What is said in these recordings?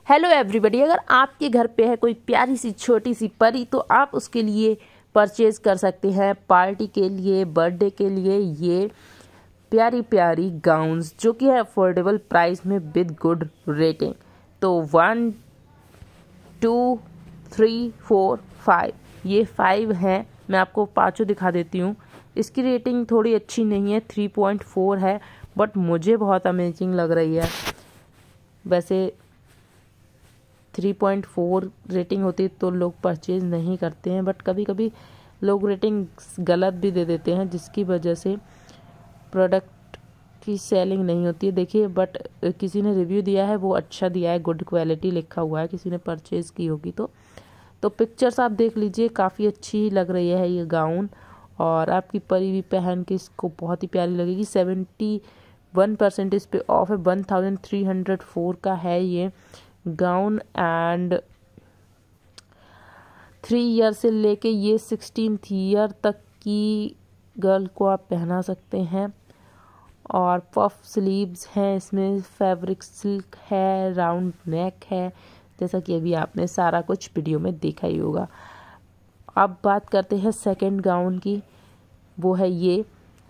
Hello everybody, अगर आपके घर पे है कोई प्यारी सी छोटी सी परी तो आप उसके लिए परचेज़ कर सकते हैं पार्टी के लिए, बर्थडे के लिए ये प्यारी प्यारी गाउन्स जो कि है अफोर्डेबल प्राइस में विद गुड रेटिंग। तो 1 2 3 4 5 ये 5 हैं। मैं आपको पाँचों दिखा देती हूँ। इसकी रेटिंग थोड़ी अच्छी नहीं है, 3.4 है, बट मुझे बहुत अमेजिंग लग रही है। वैसे 3.4 रेटिंग होती तो लोग परचेज़ नहीं करते हैं, बट कभी कभी लोग रेटिंग गलत भी दे देते हैं जिसकी वजह से प्रोडक्ट की सेलिंग नहीं होती है। देखिए, बट किसी ने रिव्यू दिया है वो अच्छा दिया है, गुड क्वालिटी लिखा हुआ है, किसी ने परचेज़ की होगी तो पिक्चर्स आप देख लीजिए, काफ़ी अच्छी लग रही है ये गाउन और आपकी परी भी पहन के इसको बहुत ही प्यारी लगेगी। 71% इस पे ऑफ है। 1304 का है ये गाउन एंड 3 ईयर से लेके ये 16th ईयर तक की गर्ल को आप पहना सकते हैं। और पफ स्लीव्स हैं, इसमें फैब्रिक सिल्क है, राउंड नेक है, जैसा कि अभी आपने सारा कुछ वीडियो में देखा ही होगा। अब बात करते हैं सेकंड गाउन की, वो है ये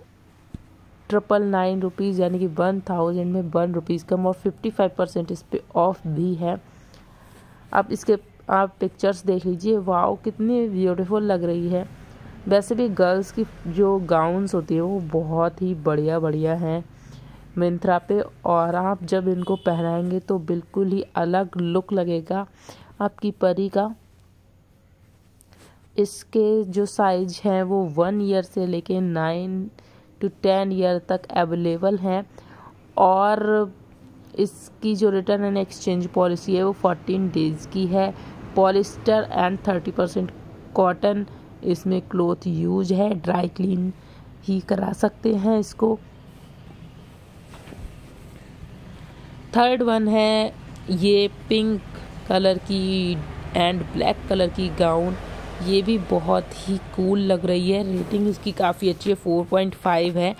999 रुपीज़, यानी कि 1000 में 1 रुपीज़ कम और 55% इस पे ऑफ भी है। अब इसके आप पिक्चर्स देख लीजिए, वाओ कितनी ब्यूटीफुल लग रही है। वैसे भी गर्ल्स की जो गाउन्स होती है वो बहुत ही बढ़िया बढ़िया हैं मिंत्रा पे, और आप जब इनको पहनाएंगे तो बिल्कुल ही अलग लुक लगेगा आपकी परी का। इसके जो साइज हैं वो 1 ईयर से लेके 9 to 10 ईयर तक अवेलेबल हैं और इसकी जो रिटर्न एंड एक्सचेंज पॉलिसी है वो 14 डेज़ की है। पॉलिस्टर एंड 30% कॉटन इसमें क्लॉथ यूज है, ड्राई क्लीन ही करा सकते हैं इसको। थर्ड वन है ये पिंक कलर की एंड ब्लैक कलर की गाउन, ये भी बहुत ही कूल लग रही है। रेटिंग इसकी काफ़ी अच्छी है, 4.5 है।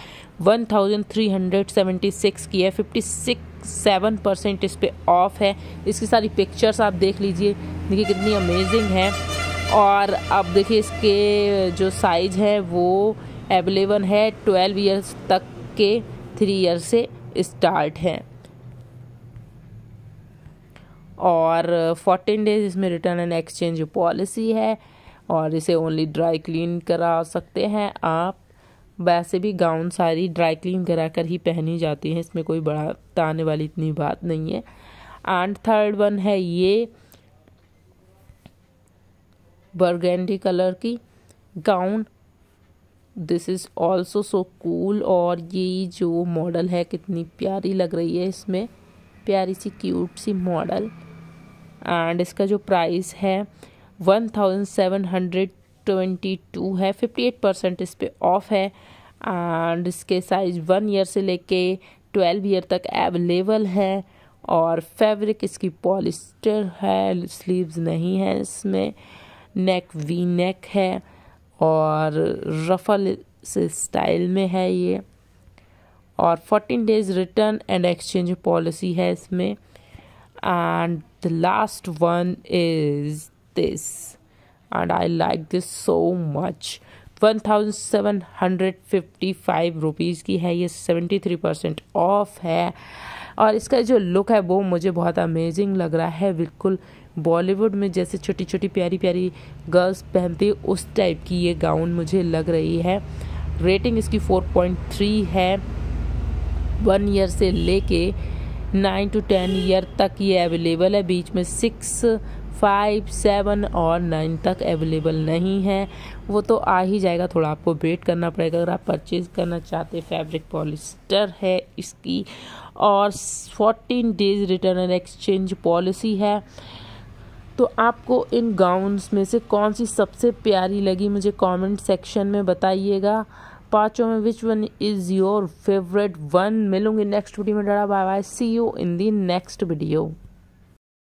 1376 की है, 57% इस पे ऑफ है। इसकी सारी पिक्चर्स आप देख लीजिए, देखिए कितनी अमेजिंग है। और अब देखिए इसके जो साइज़ है वो अवेलेबल है 12 ईयर्स तक के, 3 ईयर से स्टार्ट है और 14 डेज इसमें रिटर्न एंड एक्सचेंज पॉलिसी है और इसे ओनली ड्राई क्लीन करा सकते हैं आप। वैसे भी गाउन सारी ड्राई क्लीन करा कर ही पहनी जाती हैं, इसमें कोई बढ़ाने वाली इतनी बात नहीं है। एंड थर्ड वन है ये बर्गेंडी कलर की gown, this is also so cool. और ये जो मॉडल है कितनी प्यारी लग रही है, इसमें प्यारी सी क्यूट सी मॉडल। एंड इसका जो प्राइस है 1722 है, 58% इस पे ऑफ है। एंड इसके साइज 1 ईयर से लेके 12 ईयर तक अवेलेबल है और फैब्रिक इसकी पॉलिस्टर है, स्लीव्स नहीं है इसमें, नेक वी नेक है और रफल से स्टाइल में है ये और 14 days return and exchange policy है इसमें। And the last one is this and I like this so much। 1755 rupees की है ये, 73% ऑफ है और इसका जो लुक है वो मुझे बहुत अमेजिंग लग रहा है। बिल्कुल बॉलीवुड में जैसे छोटी छोटी प्यारी प्यारी गर्ल्स पहनती उस टाइप की ये गाउन मुझे लग रही है। रेटिंग इसकी 4.3 है। 1 ईयर से लेके 9 to 10 ईयर तक ये अवेलेबल है, बीच में 6, 5, 7 और 9 तक अवेलेबल नहीं है, वो तो आ ही जाएगा, थोड़ा आपको वेट करना पड़ेगा अगर आप परचेज़ करना चाहते। फैब्रिक पॉलिस्टर है इसकी और 14 days return and exchange policy है। तो आपको इन गाउन्स में से कौन सी सबसे प्यारी लगी मुझे कमेंट सेक्शन में बताइएगा। पाँचों में which one is your favourite one. मिलूंगी नेक्स्ट वीडियो में। Bye bye, see you in the next video.